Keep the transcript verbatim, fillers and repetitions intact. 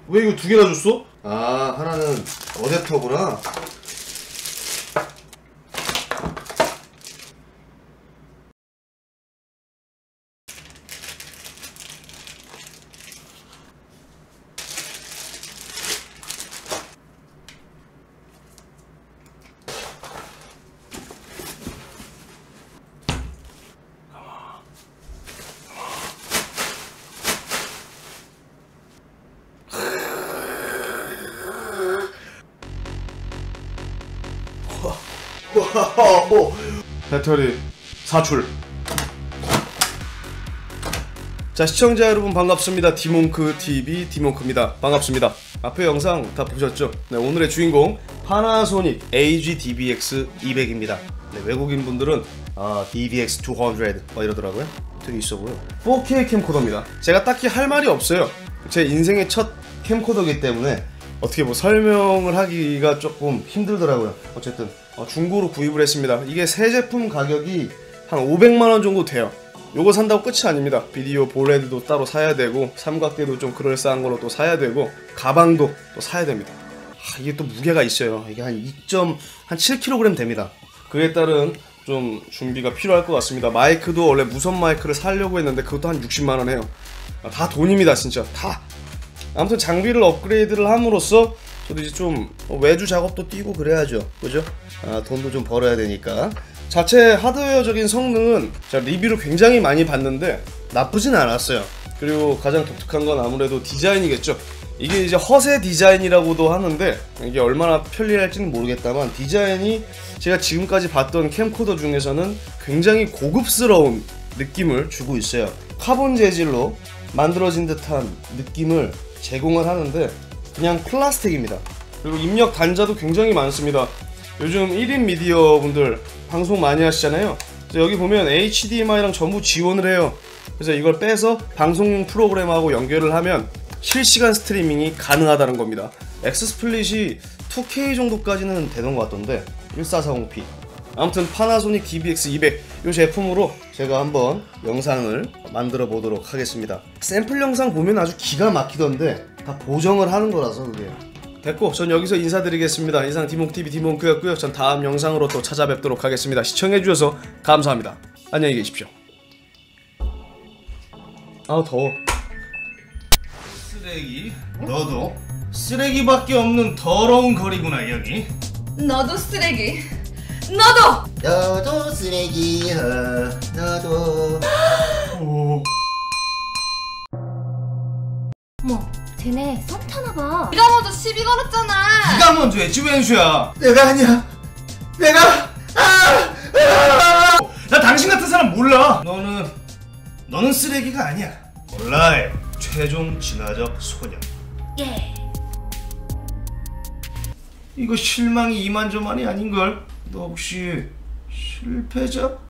왜 이거 두 개나 줬어? 아, 하나는 어댑터구나. 배터리 사출. 자, 시청자 여러분 반갑습니다. 디몽크티비 디몽크입니다. 반갑습니다. 앞에 영상 다 보셨죠? 네, 오늘의 주인공 파나소닉 에이지 디비엑스 이백입니다. 네, 외국인 분들은 아, 디비엑스 이백 막 이러더라고요. 되게 있어 보여. 포케이 캠코더입니다. 제가 딱히 할 말이 없어요. 제 인생의 첫 캠코더이기 때문에 어떻게 뭐 설명을 하기가 조금 힘들더라고요. 어쨌든 어, 중고로 구입을 했습니다. 이게 새 제품 가격이 한 오백만 원 정도 돼요. 요거 산다고 끝이 아닙니다. 비디오 볼헤드도 따로 사야 되고, 삼각대도 좀 그럴싸한 걸로 또 사야 되고, 가방도 또 사야 됩니다. 아, 이게 또 무게가 있어요. 이게 한 이 점 칠 킬로그램 됩니다. 그에 따른 좀 준비가 필요할 것 같습니다. 마이크도 원래 무선 마이크를 사려고 했는데 그것도 한 육십만 원 해요. 아, 다 돈입니다, 진짜 다. 아무튼 장비를 업그레이드를 함으로써 저도 이제 좀 외주 작업도 뛰고 그래야죠, 그죠? 아, 돈도 좀 벌어야 되니까. 자체 하드웨어적인 성능은 제가 리뷰를 굉장히 많이 봤는데 나쁘진 않았어요. 그리고 가장 독특한 건 아무래도 디자인이겠죠. 이게 이제 허세 디자인이라고도 하는데 이게 얼마나 편리할지는 모르겠다만 디자인이 제가 지금까지 봤던 캠코더 중에서는 굉장히 고급스러운 느낌을 주고 있어요. 카본 재질로 만들어진 듯한 느낌을 제공을 하는데 그냥 플라스틱입니다. 그리고 입력 단자도 굉장히 많습니다. 요즘 일 인 미디어 분들 방송 많이 하시잖아요. 여기 보면 에이치디엠아이랑 전부 지원을 해요. 그래서 이걸 빼서 방송용 프로그램하고 연결을 하면 실시간 스트리밍이 가능하다는 겁니다. 엑스스플릿이 투 케이 정도까지는 되는 것 같던데 천사백사십 피. 아무튼 파나소닉 디비엑스 이백 이 제품으로 제가 한번 영상을 만들어 보도록 하겠습니다. 샘플 영상 보면 아주 기가 막히던데 다 보정을 하는 거라서 그게. 됐고, 전 여기서 인사드리겠습니다. 이상 디몽크티비 디몽크였고요. 전 다음 영상으로 또 찾아뵙도록 하겠습니다. 시청해주셔서 감사합니다. 안녕히 계십시오. 아, 더워. 쓰레기? 너도? 쓰레기밖에 없는 더러운 거리구나, 여기. 너도 쓰레기. 너도! 너도 쓰레기야, 너도. 오. 어머, 쟤네 썸 타나봐. 네가 먼저 시비 걸었잖아. 네가 먼저 했지, 웬수야. 내가 아니야. 내가. 아! 아! 나 당신 같은 사람 몰라. 너는 너는 쓰레기가 아니야. 몰라의 최종 진화적 소녀. 예. 이거 실망이 이만저만이 아닌걸? 너 혹시 실패자?